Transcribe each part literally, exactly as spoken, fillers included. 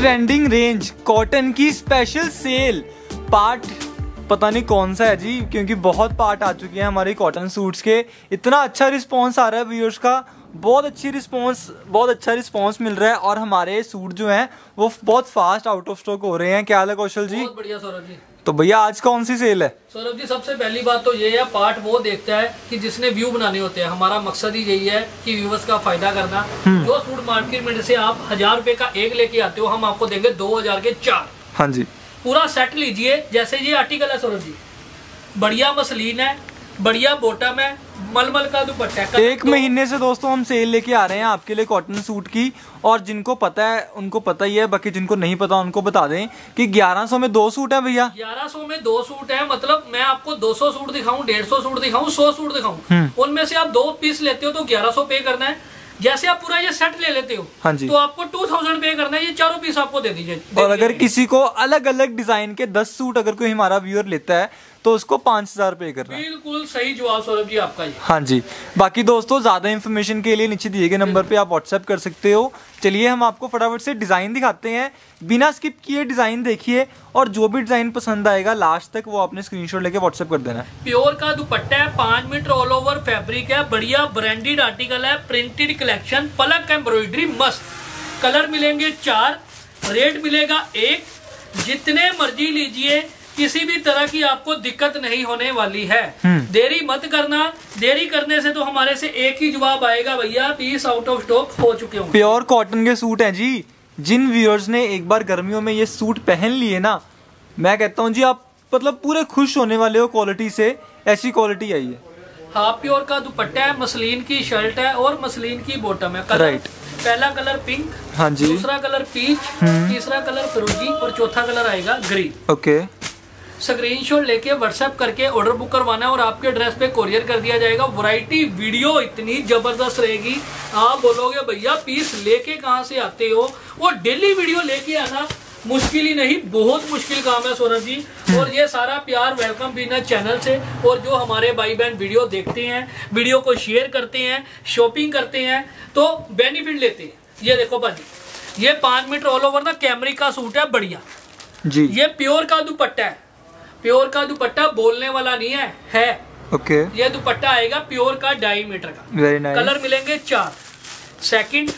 Trending range cotton की special sale part पता नहीं कौन सा है जी, क्योंकि बहुत पार्ट आ चुके हैं हमारे कॉटन सूट्स के। इतना अच्छा रिस्पांस आ रहा है व्यूअर्स का, बहुत अच्छी रिस्पांस बहुत अच्छा रिस्पांस मिल रहा है और हमारे सूट जो हैं वो बहुत फास्ट आउट ऑफ स्टॉक हो रहे हैं। क्या हाल है कौशल जी? बहुत बढ़िया सौरभ जी। तो भैया आज कौन सी सेल है? सौरभ जी सबसे पहली बात तो ये है, पार्ट वो देखता है कि जिसने व्यू बनाने होते हैं। हमारा मकसद ही यही है कि व्यूअर्स का फायदा करना। जो सूट मार्केट में से आप हजार रुपए का एक लेके आते हो, हम आपको देंगे दो हजार के चार। हाँ जी, पूरा सेट लीजिए। जैसे ये आर्टिकल है सौरभ जी, बढ़िया मसलीन है, बढ़िया बॉटम है, मलमल का दुपट्टा है। एक महीने से दोस्तों हम सेल लेके आ रहे हैं आपके लिए कॉटन सूट की, और जिनको पता है उनको पता ही है, बाकी जिनको नहीं पता उनको बता दें कि ग्यारह सौ में दो सूट है भैया। ग्यारह सौ में दो सूट है, मतलब मैं आपको दो सौ सूट दिखाऊं, डेढ़ सौ सूट दिखाऊं, सौ सूट दिखाऊं, उनमें से आप दो पीस लेते हो तो ग्यारह सौ पे करना है। जैसे आप पूरा ये सेट ले लेते हो, हाँ जी, तो आपको टू थाउजेंड पे करना है। ये चारों पीस आपको दे दीजिए। और अगर किसी को अलग अलग डिजाइन के दस सूट अगर कोई हमारा व्यूअर लेता है तो उसको पांच हजार पे करना है। बिल्कुल सही जवाब सौरभ जी आपका ही। हाँ जी, बाकी दोस्तों ज्यादा इन्फॉर्मेशन के लिए नीचे दिए गए नंबर पे आप व्हाट्सएप कर सकते हो। चलिए हम आपको फटाफट से डिजाइन दिखाते हैं, बिना स्किप किए डिजाइन देखिए, और जो भी डिजाइन पसंद आएगा लास्ट तक वो आपने स्क्रीनशॉट लेके व्हाट्सएप कर देना है। प्योर का दुपट्टा है, पांच मीटर ऑल ओवर फैब्रिक है, बढ़िया ब्रांडेड आर्टिकल है, प्रिंटेड कलेक्शन, पलक एम्ब्रॉयडरी मस्त। कलर मिलेंगे चार, रेट मिलेगा एक। जितने मर्जी लीजिए, किसी भी तरह की आपको दिक्कत नहीं होने वाली है। देरी मत करना, देरी करने से तो हमारे से एक ही जवाब आएगा, भैया पीस आउट ऑफ स्टॉक हो चुके होंगे। प्योर कॉटन के सूट हैं जी। जिन व्यूअर्स ने एक बार गर्मियों में ये सूट पहन लिए ना, मैं कहता हूँ जी आप मतलब पूरे खुश होने वाले हो क्वालिटी से। ऐसी क्वालिटी आई है। हाफ प्योर का दुपट्टा है, मसलिन की शर्ट है और मसलिन की बॉटम है। कलर राइट, पहला कलर पिंक, हाँ जी, दूसरा कलर पीच, तीसरा कलर फिरोजी और चौथा कलर आएगा ग्रीन। ओके, स्क्रीनशॉट लेके व्हाट्सएप करके ऑर्डर बुक करवाना है और आपके एड्रेस पे कोरियर कर दिया जाएगा। वैरायटी वीडियो इतनी जबरदस्त रहेगी, आप बोलोगे भैया पीस लेके कहाँ से आते हो। और डेली वीडियो लेके आना मुश्किल ही नहीं, बहुत मुश्किल काम है सौरभ जी। और ये सारा प्यार वेलकम बिजनेस चैनल से, और जो हमारे भाई बहन वीडियो देखते हैं, वीडियो को शेयर करते हैं, शॉपिंग करते हैं तो बेनिफिट लेते हैं। ये देखो भाजी, ये पांच मीटर ऑल ओवर ना कैमरिक का सूट है, बढ़िया जी। ये प्योर का दुपट्टा है, प्योर का दुपट्टा बोलने वाला नहीं है, है ओके। ये दुपट्टा आएगा प्योर का ढाई मीटर का। Very nice. कलर मिलेंगे चार, सेकंड,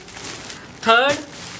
थर्ड,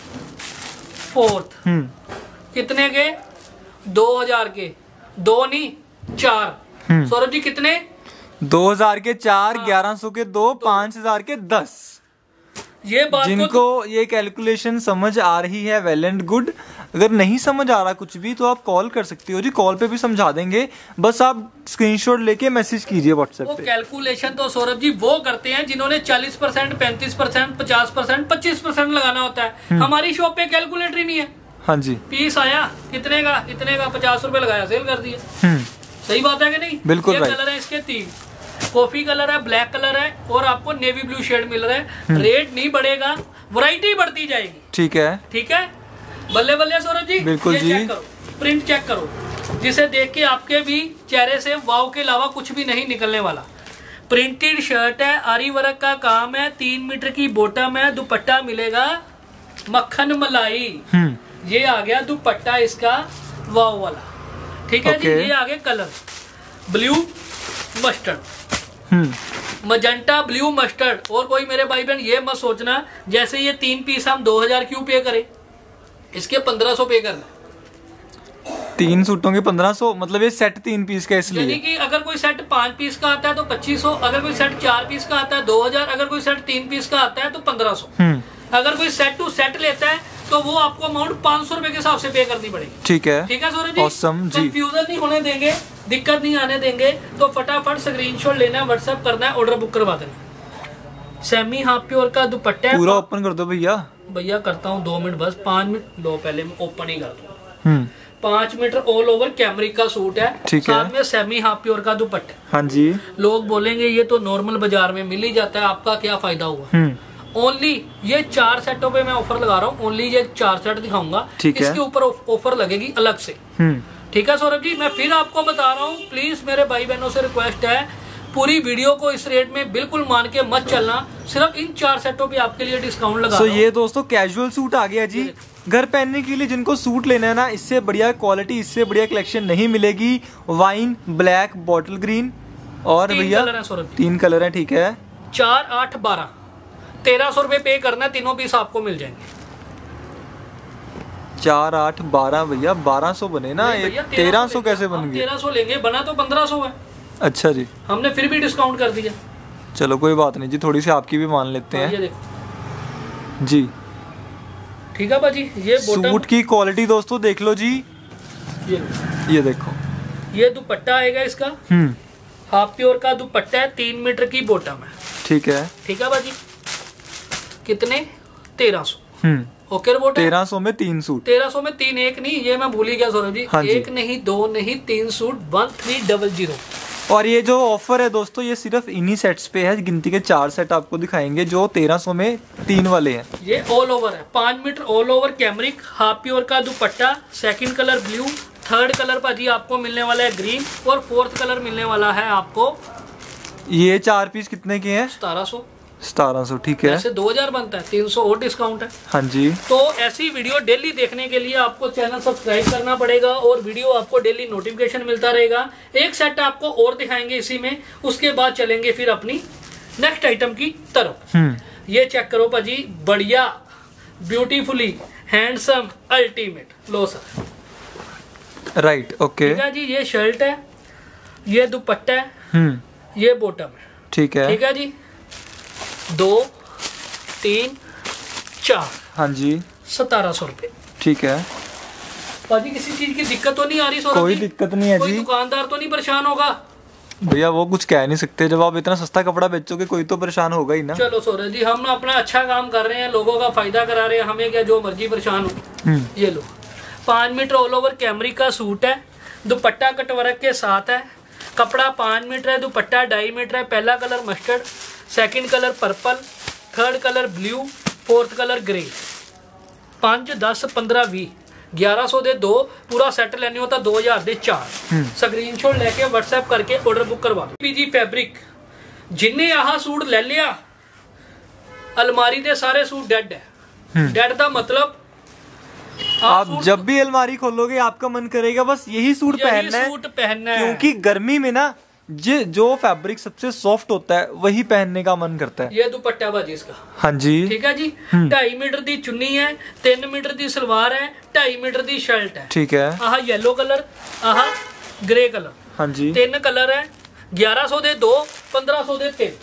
फोर्थ। कितने के? दो हजार के, दो नहीं चार। सौरभ जी कितने? दो हजार के चार, ग्यारह सौ के दो, पांच हजार के दस। ये बात जिनको तो... ये कैलकुलेशन समझ आ रही है वेल एंड गुड। अगर नहीं समझ आ रहा कुछ भी तो आप कॉल कर सकते हो जी, कॉल पे भी समझा देंगे। बस आप स्क्रीनशॉट लेके मैसेज कीजिए व्हाट्सएप पे। कैलकुलेशन तो सौरभ जी वो करते हैं जिन्होंने चालीस परसेंट, पैंतीस परसेंट, पचास परसेंट, पच्चीस परसेंट लगाना होता है। हमारी शॉप पे कैलकुलेटर ही नहीं है। हाँ जी, पीस आया कितने का, इतने का, पचास रुपए लगाया, सेल कर दिया। सही बात है कि नहीं? बिल्कुल। ये कलर है इसके तीन, कॉफी कलर है, ब्लैक कलर है और आपको नेवी ब्लू शेड मिल रहा है। रेट नहीं बढ़ेगा, वैरायटी बढ़ती जाएगी। ठीक है, ठीक है, बल्ले बल्ले सौरभ जी। बिल्कुल जी। चेक करो, प्रिंट चेक करो, जिसे देख के आपके भी चेहरे से वाव के अलावा कुछ भी नहीं निकलने वाला। प्रिंटेड शर्ट है, आरी वर्क का काम है, तीन मीटर की बॉटम है, दुपट्टा मिलेगा मक्खन मलाई। ये आ गया दुपट्टा इसका वाव वाला, ठीक है जी। ये आ गया colour blue mustard, magenta blue mustard. और कोई मेरे भाई बहन ये मत सोचना जैसे ये तीन पीस हम दो हजार क्यों पे करें, इसके पंद्रह सौ पे करना। तीन सूटों के पंद्रह सौ, मतलब ये सेट तीन पीस का, इसलिए यानी कि अगर कोई सेट पांच पीस का आता है तो पच्चीस सौ, अगर कोई सेट चार पीस का आता है दो हजार, अगर कोई सेट तीन पीस का आता है तो पंद्रह सौ। अगर कोई सेट टू सेट लेता है तो वो आपको अमाउंट पाँच सौ रुपए के हिसाब से पे करनी पड़ेगी। ठीक है, ठीक है सौरभ जी। awesome, जी। कंफ्यूजन नहीं होने देंगे, दिक्कत नहीं आने देंगे। तो फटाफट स्क्रीनशॉट लेना है, व्हाट्सएप करना है, ऑर्डर बुक करवा देना। सेमी हाफ प्योर का दुपट्टा पूरा ओपन कर दो भैया। भैया करता हूँ दो मिनट बस, पाँच मिनट लो, पहले मैं ओपन ही कर दूँ। पांच मीटर ऑल ओवर कैमरिक का सूट है, साथ में सेमी हाफ प्योर का दुपट्टा। हाँ जी। लोग बोलेंगे ये तो नॉर्मल बाजार में मिल ही जाता है, आपका क्या फायदा हुआ। ओनली ये चार सेटों पे मैं ऑफर लगा रहा हूँ, ओनली ये चार सेट दिखाऊंगा, इसके ऊपर ऑफर लगेगी अलग से। ठीक है सौरभ जी, मैं फिर आपको बता रहा हूँ, प्लीज मेरे भाई बहनों से रिक्वेस्ट है, पूरी वीडियो को इस रेट में बिल्कुल मान के मत चलना, सिर्फ इन चार सेटों पे आपके लिए डिस्काउंट लगा। so, ये दोस्तों कैजुअल सूट आ गया जी, घर पहनने के लिए जिनको सूट लेना है ना, इससे बढ़िया क्वालिटी, इससे बढ़िया कलेक्शन नहीं मिलेगी। वाइन, ब्लैक, बॉटल ग्रीन और भैया तीन कलर है, ठीक है। चार आठ बारह, तेरह सौ रुपये पे करना, तीनों पीस आपको मिल जाएंगे। चार आठ बारह भैया, बारह सौ बने ना, तेरह सौ कैसे बन गए? तेरह सौ लेंगे, बना तो पंद्रह सौ है। अच्छा जी, हमने फिर भी डिस्काउंट कर दिया। चलो कोई बात नहीं जी, थोड़ी सी आपकी भी मान लेते हैं। ये देखो जी, ठीक है बाजी। ये सूट की क्वालिटी दोस्तों देख लो जी, ये ये देखो, ये दुपट्टा आएगा इसका, हम्म हाफ प्योर का दुपट्टा है, तीन मीटर की बॉटम है, ठीक है। ठीक है बाजी। कितने? तेरह सौ। हम्म ओके रिपोर्ट। तेरह सौ में तीन सूट, तेरह सौ में तीन, एक नहीं, ये मैं भूल ही गया सौरभ जी। हाँ जी। एक नहीं, दो नहीं, तीन suit, one three double zero. और ये जो ऑफर है दोस्तों, ये सिर्फ इन्हीं सेट्स पे है। गिनती के चार सेट आपको दिखाएंगे जो तेरह सौ में तीन वाले हैं। ये ऑल ओवर है, पाँच metre all over cambric, half pure का दुपट्टा, second colour blue, third colour पाजी आपको मिलने वाला है ग्रीन, और फोर्थ कलर मिलने वाला है आपको। ये चार पीस कितने के हैं? सतारह सौ। सतारह सौ, ठीक है। ऐसे दो हजार बनता है, तीन सौ और डिस्काउंट है। हाँ जी। तो ऐसी वीडियो डेली देखने के लिए आपको चैनल सब्सक्राइब करना पड़ेगा, और वीडियो आपको डेली नोटिफिकेशन मिलता रहेगा। एक सेट आपको और दिखाएंगे इसी में, उसके बाद चलेंगे फिर अपनी नेक्स्ट आइटम की तरफ। ये चेक करो पाजी, बढ़िया, ब्यूटीफुली हैंडसम, अल्टीमेट। लो सर, राइट, ओके, ठीक है जी। ये शर्ट है, ये दुपट्टा है, हम्म ये बॉटम है, ठीक है, ठीक है जी। दो, तीन, चार, हाँ जी, सतारह सौ रुपये, ठीक है। पाजी किसी चीज की दिक्कत तो नहीं आ रही सौरभ कोई जी? दिक्कत नहीं है कोई जी। दुकानदार तो नहीं परेशान होगा? भैया वो कुछ कह नहीं सकते, जब आप इतना सस्ता कपड़ा बेचोगे कोई तो परेशान होगा ही ना। चलो सौरभ जी, हम अपना अच्छा काम कर रहे हैं, लोगों का फायदा करा रहे हैं, हमें क्या जो मर्जी परेशान हो। ये लो, पाँच मीटर ऑल ओवर कैमरिक का सूट है, दुपट्टा कटवर्क के साथ है, कपड़ा पाँच मीटर है, दुपट्टा ढाई मीटर है। पहला colour mustard, second colour purple, third colour blue, fourth colour grey. पाँच दस पंद्रह भी ग्यारह सौ दे दो, पूरा सेट लेने होता दो हजार दे चार। स्क्रीनशॉट लेके व्हाट्सएप करके ऑर्डर बुक करवा दो। पीजी फैब्रिक, जिन्हें आह सूट ले लिया, अलमारी दे सारे सूट डेड है। डेड का मतलब आप जब भी अलमारी खोलोगे आपका मन करेगा बस यही सूट पहनना है, सूट पहनना है, क्योंकि गर्मी में ना जो जो फैब्रिक सबसे सॉफ्ट होता है वही पहनने का मन करता है। ये दुपट्टा बाजी इसका, हाँ जी, ठीक है जी। ढाई मीटर दी चुन्नी है, तीन मीटर दी सलवार है, ढाई मीटर दी शर्ट है, ठीक है। Ah yellow colour, ah grey colour, हाँ जी, तीन कलर है। ग्यारह सौ दे दो, पंद्रह सौ दे तीन।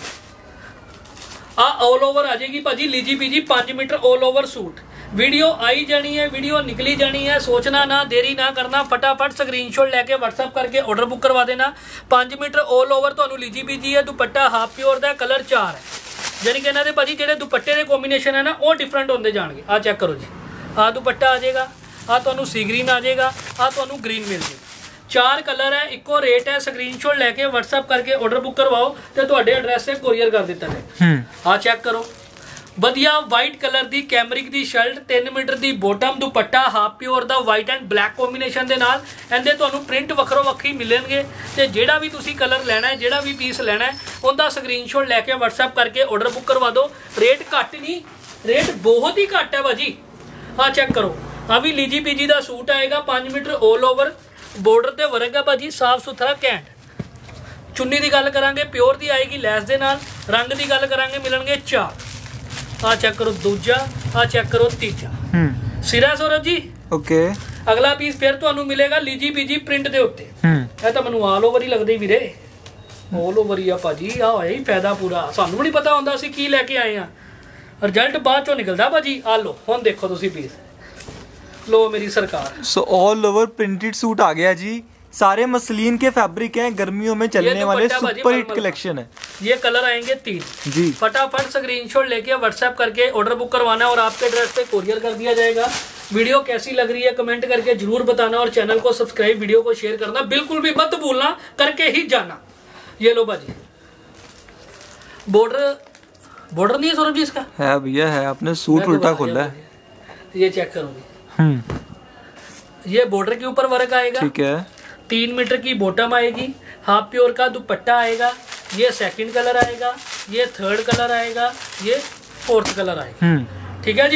आ ऑल ओवर आ जाएगी भाजी, लीजी पीजी पांच metre all over suit. Video आई जानी है, वीडियो निकली जानी है, सोचना ना, देरी ना करना, फटाफट स्क्रीनशॉट लेके व्हाट्सएप करके ऑर्डर बुक करवा देना। पांच मीटर ऑल ओवर तो लीजी पीजी है, दुपट्टा हाफ प्योर दा, कलर चार है। यानी कि इन्होंने भाजी जेडे दुपट्टे के कॉम्बीनेशन है ना वो डिफरेंट होंगे जाएंगे। आ चेक करो जी, आ दुपट्टा आ जाएगा, आ तो सी ग्रीन आ जाएगा, आ तो ग्रीन मिल जाएगा। चार कलर है, इको रेट है। स्क्रीनशॉट लेके व्हाट्सएप करके ऑर्डर बुक करवाओ तो तुहाडे एड्रेस से कोरियर कर दिता है। आ चेक करो, बढ़िया वाइट कलर दी कैमरिक दी शर्ट, तीन मीटर दी बॉटम, दुपट्टा हाफ प्योर दा वाइट एंड ब्लैक कॉम्बीनेशन दे नाल। इहदे तुहानू प्रिंट वखरो वक्खरी मिलणगे ते जेड़ा भी तुसी कलर लेना है, जेड़ा भी पीस लेना है, उनका स्क्रीनशॉट लेके व्हाट्सएप करके ऑर्डर बुक करवा दो। रेट घट नहीं, रेट बहुत ही घट है भाजी। हाँ चेक करो, अभी लीजी पीजी का सूट आएगा, पाँच मीटर ऑल ओवर, बॉर्डर ते वर्क है भाजी, साफ सुथरा कैंट। चुन्नी की गल करांगे प्योर दी आएगी लैस दे नाल। रंग की गल करांगे मिलणगे चार। आ चेक करो दूजा, आ चेक करो तीजा। सिरा सौरभ जी, ओके। अगला पीस फिर तुहानू मिलेगा लीजी पीजी प्रिंट दे उत्ते। ਇਹ ਤਾਂ ਮੈਨੂੰ ਆਲ ਓਵਰ ਹੀ ਲੱਗਦੇ ਵੀਰੇ, ਆਲ ਓਵਰ ਹੀ ਆ ਭਾਜੀ। ਆ ਹੋਇਆ ਹੀ ਫਾਇਦਾ ਪੂਰਾ, ਸਾਨੂੰ ਵੀ ਨਹੀਂ ਪਤਾ ਹੁੰਦਾ ਅਸੀਂ ਕੀ ਲੈ ਕੇ ਆਏ ਆ, ਰਿਜ਼ਲਟ ਬਾਅਦ ਚੋਂ ਨਿਕਲਦਾ ਭਾਜੀ। ਆ ਲੋ ਹੁਣ ਦੇਖੋ ਤੁਸੀਂ ਪੀਸ, लो मेरी सरकार। So all over printed suit आ गया जी, सारे मसलिन के फैब्रिक हैं, गर्मियों में चलने वाले सुपर हिट कलेक्शन है। ये कलर आएंगे तीन जी। फटाफट स्क्रीनशॉट लेके व्हाट्सएप करके ऑर्डर बुक करवाना और आपके एड्रेस पे कोरियर कर दिया जाएगा। वीडियो कैसी लग रही है कमेंट करके जरूर बताना और चैनल को सब्सक्राइब, वीडियो को शेयर करना बिल्कुल भी मत भूलना, करके ही जाना। ये लो बाजी, बॉर्डर बॉर्डर नहीं है सौरभ जी इसका? है भैया है, आपने सूट उल्टा खोला है। ये चेक करो जी, ये बॉर्डर के ऊपर वर्क आएगा, ठीक है। तीन मीटर की बॉटम आएगी, हाफ प्योर का दुपट्टा आएगा, ये सेकंड कलर आएगा, ये थर्ड कलर आएगा, ये फोर्थ कलर आएगा, ठीक है जी।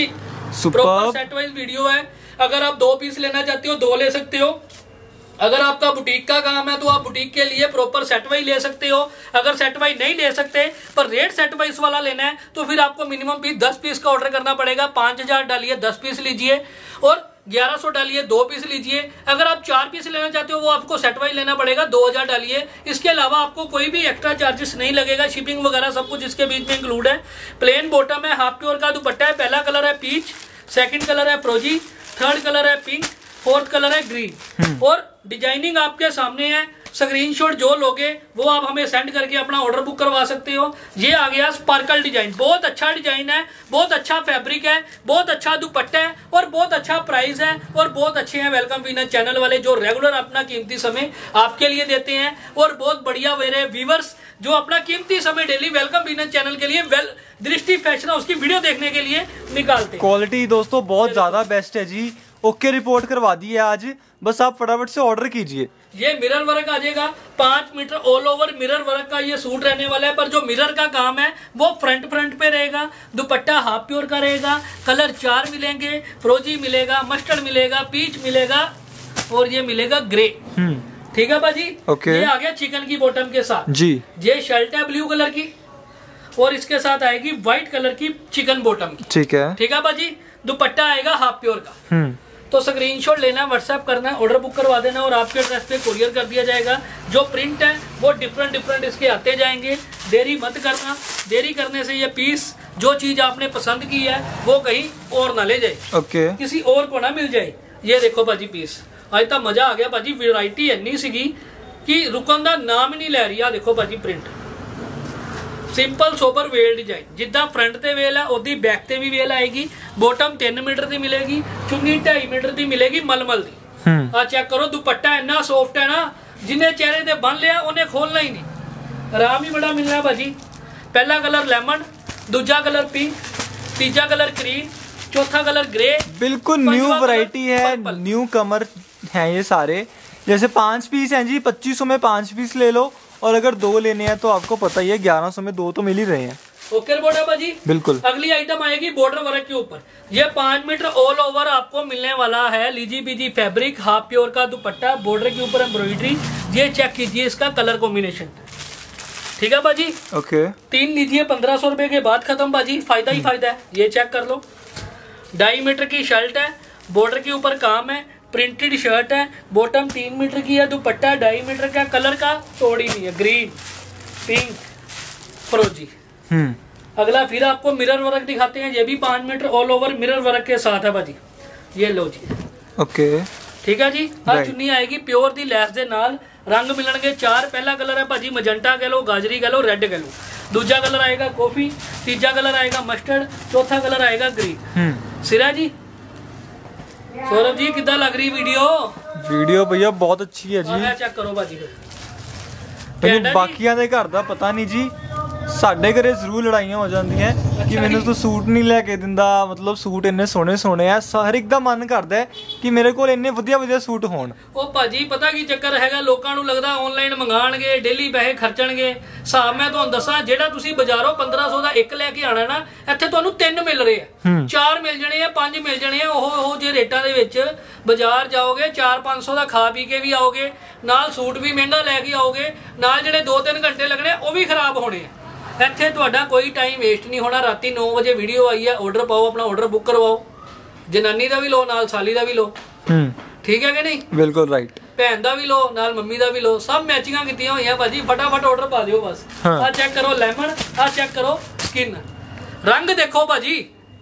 प्रॉपर सेट वाइज वीडियो है। अगर आप दो पीस लेना चाहते हो दो ले सकते हो। अगर आपका बुटीक का काम है तो आप बुटीक के लिए प्रॉपर सेट वाइज ले सकते हो। अगर सेट वाइज नहीं ले सकते पर रेट सेट वाइज वाला लेना है तो फिर आपको मिनिमम पीस दस पीस का ऑर्डर करना पड़ेगा। पांच हजार डालिए दस पीस लीजिए और ग्यारह सौ डालिए दो पीस लीजिए। अगर आप चार पीस लेना चाहते हो वो आपको सेट वाइज लेना पड़ेगा, दो हजार डालिए। इसके अलावा आपको कोई भी एक्स्ट्रा चार्जेस नहीं लगेगा, शिपिंग वगैरह सब कुछ इसके बीच में इंक्लूड है। प्लेन बॉटम है, हाफ प्योर का दुपट्टा है। पहला कलर है पीच, सेकंड कलर है फ्रोजी, थर्ड कलर है पिंक, फोर्थ कलर है ग्रीन और डिजाइनिंग आपके सामने है। स्क्रीनशॉट जो लोगे वो आप हमें सेंड करके अपना ऑर्डर बुक करवा सकते हो। ये आ गया स्पार्कल डिजाइन, बहुत अच्छा डिजाइन है, बहुत अच्छा फैब्रिक है, बहुत अच्छा दुपट्टा है और बहुत अच्छा प्राइस है और बहुत अच्छे हैं वेलकम वीनस चैनल वाले जो रेगुलर अपना कीमती समय आपके लिए देते हैं और बहुत बढ़िया मेरे व्यूवर्स जो अपना कीमती समय डेली वेलकम वीनस चैनल के लिए वेल दृष्टि फैशन हाउस की वीडियो देखने के लिए निकालते हैं। क्वालिटी दोस्तों बहुत ज्यादा बेस्ट है जी। ओके रिपोर्ट करवा दी है आज, बस आप फटाफट से ऑर्डर कीजिए। ये मिरर वर्क आ जाएगा, पांच metre all over mirror work का ये सूट रहने वाला है। पर जो मिरर का काम है वो फ्रंट फ्रंट पे रहेगा। दुपट्टा हाफ प्योर का रहेगा। कलर चार मिलेंगे, फ्रोजी मिलेगा, मस्टर्ड मिलेगा, पीच मिलेगा और ये मिलेगा ग्रे। ठीक है बाजी। ओके। ये आ गया चिकन की बॉटम के साथ जी। ये शर्ट है ब्लू कलर की और इसके साथ आएगी व्हाइट कलर की चिकन बॉटम की। ठीक है। ठीक है बाजी। दुपट्टा आएगा हाफ प्योर का। हम्म तो स्क्रीनशॉट लेना, व्हाट्सएप करना, ऑर्डर बुक करवा देना और आपके एड्रेस पे कुरियर कर दिया जाएगा। जो प्रिंट है वो डिफरेंट डिफरेंट इसके आते जाएंगे। देरी मत करना, देरी करने से ये पीस जो चीज आपने पसंद की है वो कहीं और ना ले जाए, ओके किसी और को ना मिल जाए। ये देखो भाजी पीस, आज तक मजा आ गया भाजी। वैरायटी इन्नी सीगी कि रुकन का नाम ही नहीं ले रही। आ देखो भाजी प्रिंट, ਸਿੰਪਲ ਸੋਬਰ ਵੇਲ ਡਿਜ਼ਾਈਨ, ਜਿੱਦਾਂ ਫਰੰਟ ਤੇ ਵੇਲ ਹੈ ਉਹਦੀ ਬੈਕ ਤੇ ਵੀ ਵੇਲ ਆਏਗੀ। ਬੋਟਮ ਤਿੰਨ ਮੀਟਰ ਦੀ ਮਿਲੇਗੀ, ਚੁੰਨੀ ਢਾਈ ਮੀਟਰ ਦੀ ਮਿਲੇਗੀ ਮਲਮਲ ਦੀ। ਆ ਚੈੱਕ ਕਰੋ ਦੁਪੱਟਾ ਇੰਨਾ ਸੌਫਟ ਹੈ ਨਾ, ਜਿੰਨੇ ਚਿਹਰੇ ਤੇ ਬੰਨ ਲਿਆ ਉਹਨੇ ਖੋਲਣਾ ਹੀ ਨਹੀਂ। ਆਰਾਮ ਹੀ ਬੜਾ ਮਿਲਣਾ ਭਾਜੀ। ਪਹਿਲਾ ਕਲਰ ਲੈਮਨ, दूजा कलर पिंक, तीजा कलर क्रीम, चौथा कलर ग्रे। बिल्कुल न्यू वैरायटी है, न्यू कमर है ये सारे। जैसे पांच पीस हैं जी, पच्चीस सौ में पांच पीस ले लो और अगर दो लेने हैं तो आपको पता ही है ग्यारह सौ में दो तो मिल ही रहे हैं। ओके बोर्ड है भाजी। बिल्कुल। अगली आइटम आएगी बॉर्डर वर्क के ऊपर। ये पांच मीटर ऑल ओवर आपको मिलने वाला है lizzy bizzy fabric, half pure का दुपट्टा, बॉर्डर के ऊपर एम्ब्रॉयडरी। ये चेक कीजिए इसका कलर कॉम्बिनेशन। ठीक है बाजी। ओके। तीन लीजिए पंद्रह सौ रुपए के बाद खत्म बाजी, फायदा ही फायदा है। ये चेक कर लो, ढाई मीटर की शर्ट है, बॉर्डर के ऊपर काम है, प्रिंटेड शर्ट है, बॉटम तीन मीटर की है, दुपट्टा ढाई मीटर का, कलर का तोड़ ही नहीं है, ग्रीन, पिंक, फ्रोजी। हम्म अगला फिर आपको मिरर वर्क दिखाते हैं। ये भी पांच metre all over mirror work के साथ है बाजी। ये लो जी। ओके। ठीक है जी। आ चुन्नी आएगी प्योर दी लैस दे नाल। रंग मिलणगे चार। पहला कलर है भाजी मजंटा कह लो, गाजरी कह लो, रेड कह लो। दूजा कलर आएगा कॉफी, तीजा कलर आएगा मस्टर्ड, चौथा कलर आएगा ग्रीन। सिरा जी, सौरभ जी कितना लग रही वीडियो? वीडियो भैया बहुत अच्छी है जी। चेक करो भाजी। ਮੈਨੂੰ ਬਾਕੀਆਂ ਦੇ ਘਰ ਦਾ ਪਤਾ ਨਹੀਂ ਜੀ, ਸਾਡੇ ਘਰੇ ਜ਼ਰੂਰ ਲੜਾਈਆਂ ਹੋ ਜਾਂਦੀਆਂ ਕਿ ਮੈਨੂੰ ਤੂੰ ਸੂਟ ਨਹੀਂ ਲੈ ਕੇ ਦਿੰਦਾ। ਮਤਲਬ ਸੂਟ ਇੰਨੇ ਸੋਹਣੇ ਸੋਹਣੇ ਆ, ਹਰ ਇੱਕ ਦਾ ਮਨ ਕਰਦਾ ਹੈ ਕਿ ਮੇਰੇ ਕੋਲ ਇੰਨੇ ਵਧੀਆ ਵਧੀਆ ਸੂਟ ਹੋਣ। ਉਹ ਭਾਜੀ ਪਤਾ ਕੀ ਚੱਕਰ ਹੈਗਾ, ਲੋਕਾਂ ਨੂੰ ਲੱਗਦਾ ਆਨਲਾਈਨ ਮੰਗਾਣਗੇ, ਡੇਲੀ ਪੈਸੇ ਖਰਚਣਗੇ। ਹਿਸਾਬ ਮੈਂ ਤੁਹਾਨੂੰ ਦੱਸਾਂ, ਜਿਹੜਾ ਤੁਸੀਂ ਬਾਜ਼ਾਰੋਂ ਪੰਦਰਾਂ ਸੌ ਦਾ ਇੱਕ ਲੈ ਕੇ ਆਣਾ ਨਾ, ਇੱਥੇ ਤੁਹਾਨੂੰ ਤਿੰਨ ਮਿਲ ਰਹੇ ਆ, ਚਾਰ ਮਿਲ ਜਾਣੇ ਆ, ਪੰਜ ਮਿਲ ਜਾਣੇ ਆ। ਉਹ ਉਹ ਜੇ ਰੇਟਾਂ ਦੇ ਵਿੱਚ ਬਾਜ਼ਾਰ ਜਾਓਗੇ ਚਾਰ ਪੰਜ ਸੌ ਦਾ ਖਾ ਪੀ ਕੇ ਵੀ ਆਓਗੇ, ਨਾਲ ਸੂਟ ਵੀ ਮਹਿੰਗਾ ਲੈ ਕੇ ਆਓਗੇ, ਨਾਲ ਜਿਹੜੇ ਦੋ ਤਿੰਨ ਘੰਟੇ ਲੱਗਣੇ ਉਹ ਵੀ ਖਰਾਬ ਹੋਣੇ ਆ। ਇੱਥੇ ਤੁਹਾਡਾ ਕੋਈ ਟਾਈਮ ਵੇਸਟ ਨਹੀਂ ਹੋਣਾ। ਰਾਤੀ ਨੌ ਵਜੇ ਵੀਡੀਓ ਆਈ ਹੈ, ਆਰਡਰ ਪਾਓ, ਆਪਣਾ ਆਰਡਰ ਬੁੱਕ ਕਰਵਾਓ। ਜਨਾਨੀ ਦਾ ਵੀ ਲਓ, ਨਾਲ ਸਾਲੀ ਦਾ ਵੀ ਲਓ। ਹੂੰ ਠੀਕ ਹੈ ਕਿ ਨਹੀਂ? ਬਿਲਕੁਲ ਰਾਈਟ। ਭੈਣ ਦਾ ਵੀ ਲਓ, ਨਾਲ ਮੰਮੀ ਦਾ ਵੀ ਲਓ, ਸਭ ਮੈਚਿੰਗਾਂ ਕੀਤੀਆਂ ਹੋਈਆਂ ਭਾਜੀ। ਫਟਾਫਟ ਆਰਡਰ ਪਾ ਦਿਓ ਬਸ। ਆਹ ਚੈੱਕ ਕਰੋ ਲੈਮਨ, ਆਹ ਚੈੱਕ ਕਰੋ ਸਕਿਨ, ਰੰਗ ਦੇਖੋ ਭਾਜੀ।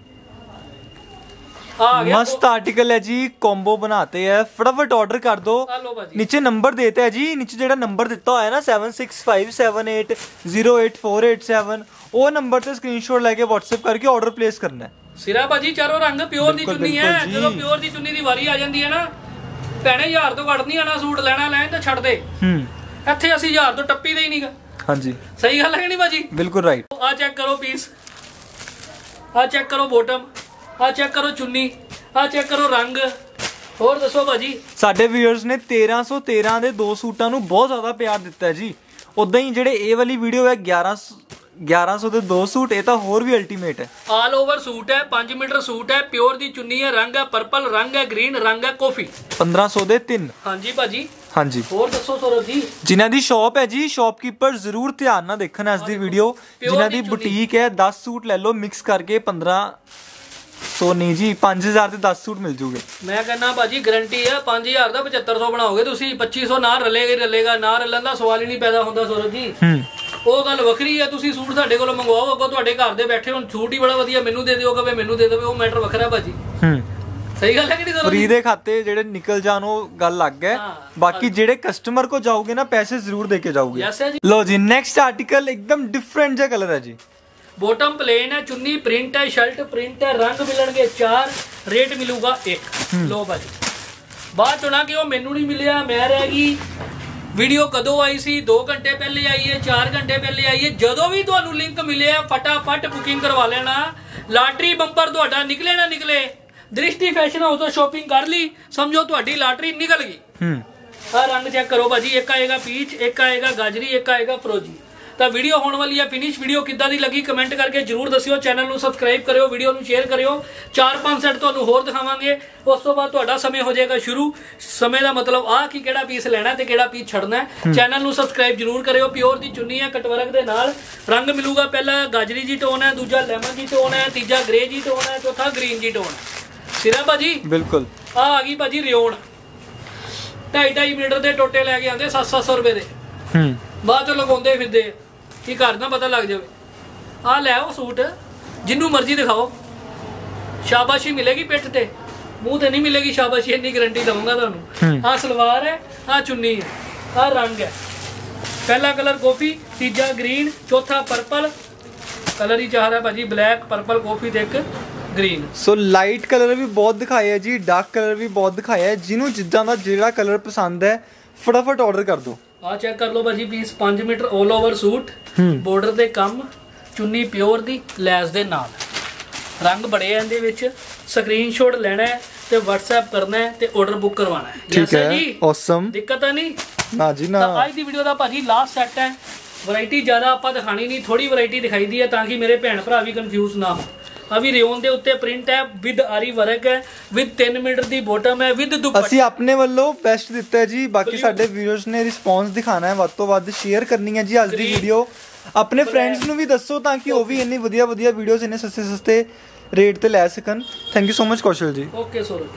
मस्त आर्टिकल है जी, कॉम्बो बनाते हैं, फटाफट ऑर्डर कर दो। नीचे नंबर देते हैं जी, नीचे जेड़ा नंबर दिता है ना seven six five seven eight zero eight four eight seven, वो नंबर से स्क्रीनशॉट लेके व्हाट्सएप करके ऑर्डर प्लेस करना है। सिरा भाजी चारों रंग प्योर दी चुन्नी है। जो प्योर दी चुन्नी दी वारी आ जाती है ना, भैने हजार तो घट नहीं आना सूट लेना लैन तो छड़ दे। इत्थे असीं हजार तो टप्पी दे ही नहीं। हाँ जी सही गल है नहीं भाजी? बिल्कुल राइट। आ चेक करो पीस, आ चेक करो बॉटम, आ चेक करो चुन्नी, आ चेक करो रंग। ਹੋਰ ਦੱਸੋ ਭਾਜੀ। ਸਾਡੇ ਵੀਅਰਸ ਨੇ तेरह सौ तेरह ਦੇ ਦੋ ਸੂਟਾਂ ਨੂੰ ਬਹੁਤ ਜ਼ਿਆਦਾ ਪਿਆਰ ਦਿੱਤਾ ਹੈ ਜੀ। ਉਦਾਂ ਹੀ ਜਿਹੜੇ ਇਹ ਵਾਲੀ ਵੀਡੀਓ ਹੈ ਗਿਆਰਾਂ ग्यारह सौ ਦੇ ਦੋ ਸੂਟ, ਇਹ ਤਾਂ ਹੋਰ ਵੀ ਅਲਟੀਮੇਟ ਹੈ। ਆਲ ਓਵਰ ਸੂਟ ਹੈ, ਪੰਜ ਮੀਟਰ ਸੂਟ ਹੈ, ਪਿਓਰ ਦੀ ਚੁੰਨੀ ਹੈ, ਰੰਗ ਹੈ ਪਰਪਲ, ਰੰਗ ਹੈ ਗ੍ਰੀਨ, ਰੰਗ ਹੈ ਕਾਫੀ। ਪੰਦਰਾਂ ਸੌ ਦੇ ਤਿੰਨ। ਹਾਂਜੀ ਭਾਜੀ। ਹਾਂਜੀ ਹੋਰ ਦੱਸੋ ਸੌਰਵ ਜੀ। ਜਿਨ੍ਹਾਂ ਦੀ ਸ਼ਾਪ ਹੈ ਜੀ, ਸ਼ਾਪਕੀਪਰ ਜ਼ਰੂਰ ਧਿਆਨ ਨਾਲ ਦੇਖਣ ਇਸ ਦੀ ਵੀਡੀਓ। ਜਿਨ੍ਹਾਂ ਦੀ ਬੁਟੀਕ ਹੈ ਦਸ ਸੂਟ ਲੈ ਲਓ ਮਿਕਸ ਕਰਕੇ, ਪੰਦਰਾਂ ਸੌ ਨਹੀਂ ਜੀ, ਪੰਜ ਹਜ਼ਾਰ ਦੇ ਦਸ ਸੂਟ ਮਿਲ ਜੂਗੇ। ਮੈਂ ਕਹਿੰਦਾ ਭਾਜੀ ਗਾਰੰਟੀ ਹੈ, ਪੰਜ ਹਜ਼ਾਰ ਦਾ ਪਚੱਤਰ ਸੌ ਬਣਾਓਗੇ ਤੁਸੀਂ, ਪੱਚੀ ਸੌ ਨਾ ਰਲੇਗਾ ਹੀ ਰਲੇਗਾ, ਨਾ ਰਲਣ ਦਾ ਸਵਾਲ ਹੀ ਨਹੀਂ ਪੈਦਾ ਹੁੰਦਾ ਸੌਰਵ ਜੀ। ਉਹ ਗੱਲ ਵੱਖਰੀ ਹੈ, ਤੁਸੀਂ ਸੂਟ ਸਾਡੇ ਕੋਲੋਂ ਮੰਗਵਾਓ, ਅੱਗੋਂ ਤੁਹਾਡੇ ਘਰ ਦੇ ਬੈਠੇ ਹੁਣ ਸੂਟ ਹੀ ਬੜਾ ਵਧੀਆ ਮੈਨੂੰ ਦੇ ਦਿਓ, ਕਵੇ ਮੈਨੂੰ ਦੇ ਦੇਵੇ, ਉਹ ਮੈਟਰ ਵੱਖਰਾ ਭਾਜੀ। ਸਹੀ ਗੱਲ ਹੈ ਕਿ ਨਹੀਂ ਸੌਰਵ ਜੀ? ਫ੍ਰੀ ਦੇ ਖਾਤੇ ਜਿਹੜੇ ਨਿਕਲ ਜਾਣ ਉਹ ਗੱਲ ਲੱਗ ਹੈ, ਬਾਕੀ ਜਿਹੜੇ ਕਸਟਮਰ ਕੋ ਜਾਓਗੇ ਨਾ ਪੈਸੇ ਜ਼ਰੂਰ ਦੇ ਕੇ ਜਾਓਗੇ। ਲੋ ਜੀ ਨੈਕਸਟ ਆਰਟੀਕਲ एकदम डिफरेंट ਜਿਹਾ ਕਲਰ ਹੈ ਜੀ। बॉटम प्लेन है, चुन्नी प्रिंट है, शर्ट प्रिंट है, रंग मिलणगे चार, रेट मिलूगा एक। लो भाजी बाद चुना कि वो मैनू नहीं मिलिया, मैं रह गई। वीडियो कदों आई सी? दो घंटे पहले आई है, चार घंटे पहले आई है। जदों भी तुहानू लिंक मिले फटाफट बुकिंग करवा लेना। लाटरी बंपर तुहाडा निकले ना निकले, दृष्टि फैशन हाउस तो शॉपिंग कर ली, समझो तुहाडी लाटरी निकल गई। आ रंग चेक करो भाजी, एक आएगा पीच, एक आएगा गाजरी, एक आएगा फरोजी। ਤਾਂ ਵੀਡੀਓ ਹੋਣ ਵਾਲੀ ਹੈ ਫਿਨਿਸ਼। ਵੀਡੀਓ ਕਿੱਦਾਂ ਦੀ ਲੱਗੀ ਕਮੈਂਟ ਕਰਕੇ ਜਰੂਰ ਦੱਸਿਓ। ਚੈਨਲ ਨੂੰ ਸਬਸਕ੍ਰਾਈਬ ਕਰਿਓ, ਵੀਡੀਓ ਨੂੰ ਸ਼ੇਅਰ ਕਰਿਓ। ਚਾਰ ਪੰਜ ਸੈਟ ਤੁਹਾਨੂੰ ਹੋਰ ਦਿਖਾਵਾਂਗੇ, ਉਸ ਤੋਂ ਬਾਅਦ ਤੁਹਾਡਾ ਸਮੇਂ ਹੋ ਜਾਏਗਾ ਸ਼ੁਰੂ। ਸਮੇਂ ਦਾ ਮਤਲਬ ਆ ਕਿ ਕਿਹੜਾ ਪੀਸ ਲੈਣਾ ਤੇ ਕਿਹੜਾ ਪੀਸ ਛੱਡਣਾ ਹੈ। ਚੈਨਲ ਨੂੰ ਸਬਸਕ੍ਰਾਈਬ ਜਰੂਰ ਕਰਿਓ। ਪਿਓਰ ਦੀ ਚੁੰਨੀ ਹੈ ਕਟਵਰਕ ਦੇ ਨਾਲ, ਰੰਗ ਮਿਲੂਗਾ ਪਹਿਲਾ ਗਾਜਰੀ ਜੀ ਟੋਨ ਹੈ, ਦੂਜਾ ਲੈਮਨ ਜੀ ਟੋਨ ਹੈ, ਤੀਜਾ ਗ੍ਰੇ ਜੀ ਟੋਨ ਹੈ, ਚੌਥਾ ਗ੍ਰੀਨ ਜੀ ਟੋਨ ਹੈ। ਸਿਰਾ ਭਾਜੀ ਬਿਲਕੁਲ ਆ ਆ ਗਈ ਭਾਜੀ ਰਿਓਨ, ਢਾਈ ਢਾਈ ਮੀਟਰ ਦੇ ਟੋਟੇ ਲੈ ਕੇ ਆਉਂਦੇ ਸੱਤ ਸੱਤ ਸੌ ਰੁਪਏ ਦੇ, ਬਾਅਦ ਚੋਂ ਲਗਾਉਂਦੇ ਫਿਰਦੇ ਕਿ ਘਰ ਨਾ ਪਤਾ ਲੱਗ ਜਾਵੇ। ਆ ਲੈ ਆਓ ਸੂਟ, ਜਿੰਨੂੰ ਮਰਜ਼ੀ ਦਿਖਾਓ, ਸ਼ਾਬਾਸ਼ੀ ਮਿਲੇਗੀ ਪਿੱਠ ਤੇ, ਮੂੰਹ ਤੇ ਨਹੀਂ ਮਿਲੇਗੀ ਸ਼ਾਬਾਸ਼ੀ, ਇੰਨੀ ਗਾਰੰਟੀ ਦਵਾਂਗਾ ਤੁਹਾਨੂੰ। ਆ ਸਲਵਾਰ ਹੈ, ਆ ਚੁੰਨੀ ਹੈ, ਆ ਰੰਗ ਹੈ। ਪਹਿਲਾ ਕਲਰ ਕਾਫੀ, ਤੀਜਾ ਗ੍ਰੀਨ, ਚੌਥਾ ਪਰਪਲ। ਕਲਰ ਹੀ ਚਾਹ ਰਿਹਾ ਭਾਜੀ, ਬਲੈਕ ਪਰਪਲ ਕਾਫੀ ਤੇ ਇੱਕ ਗ੍ਰੀਨ। ਸੋ ਲਾਈਟ ਕਲਰ ਵੀ ਬਹੁਤ ਦਿਖਾਏ ਹੈ ਜੀ, ਡਾਰਕ ਕਲਰ ਵੀ ਬਹੁਤ ਦਿਖਾਇਆ ਹੈ। ਜਿਹਨੂੰ ਜਿੱਦਾਂ ਦਾ ਜਿਹੜਾ ਕਲਰ ਪਸੰਦ ਹੈ ਫਟਾਫਟ ਆਰਡਰ ਕਰ ਦਿਓ। ਆ ਚੈੱਕ ਕਰ ਲਓ ਭਾਜੀ ਪੀਸ, ਪੰਜ metre all over suit, border ਦੇ ਕੰਮ, ਚੁੰਨੀ ਪਿਓਰ ਦੀ ਲੈਸ ਦੇ ਨਾਲ, ਰੰਗ ਬੜੇ ਆ ਇਹਦੇ ਵਿੱਚ। ਸਕਰੀਨਸ਼ਾਟ ਲੈਣਾ ਹੈ ਤੇ WhatsApp ਕਰਨਾ ਹੈ ਤੇ ਆਰਡਰ ਬੁੱਕ ਕਰਵਾਉਣਾ ਹੈ। ਠੀਕ ਹੈ ਜੀ, ਔਸਮ, ਦਿੱਕਤ ਆ ਨਹੀਂ ਨਾ ਜੀ ਨਾ। ਤਾਂ ਅੱਜ ਦੀ ਵੀਡੀਓ ਦਾ ਭਾਜੀ ਲਾਸਟ ਸੈੱਟ ਹੈ। ਵੈਰਾਈਟੀ ਜ਼ਿਆਦਾ ਆਪਾਂ ਦਿਖਾਣੀ ਨਹੀਂ, ਥੋੜੀ ਵੈਰਾਈਟੀ ਦਿਖਾਈ ਦੀ ਹੈ ਤਾਂ ਕਿ ਮੇਰੇ ਭੈਣ ਭਰਾ ਵੀ ਕਨਫਿਊਜ਼ ਨਾ ਹੋ। ਆ ਵੀ ਰਿਓਨ ਦੇ ਉੱਤੇ ਪ੍ਰਿੰਟ ਹੈ, ਵਿਦ ਆਰੀ ਵਰਕ ਹੈ, ਵਿਦ ਤਿੰਨ ਮੀਟਰ ਦੀ ਬੋਟਮ ਹੈ, ਵਿਦ ਦੁਪੱਟਾ। ਅਸੀਂ ਆਪਣੇ ਵੱਲੋਂ ਬੈਸਟ ਦਿੱਤਾ ਹੈ ਜੀ, ਬਾਕੀ ਸਾਡੇ ਵੀਅਰਸ ਨੇ ਰਿਸਪੌਂਸ ਦਿਖਾਣਾ ਹੈ, ਵੱਧ ਤੋਂ ਵੱਧ ਸ਼ੇਅਰ ਕਰਨੀ ਹੈ ਜੀ ਅੱਜ ਦੀ ਵੀਡੀਓ। ਆਪਣੇ ਫਰੈਂਡਸ ਨੂੰ ਵੀ ਦੱਸੋ ਤਾਂ ਕਿ ਉਹ ਵੀ ਇੰਨੀ ਵਧੀਆ ਵਧੀਆ ਵੀਡੀਓਜ਼ ਇੰਨੇ ਸਸਤੇ ਸਸਤੇ ਰੇਟ ਤੇ ਲੈ ਸਕਣ। Thank you so much Kaushal ji. Okay ਸੋਰਜ।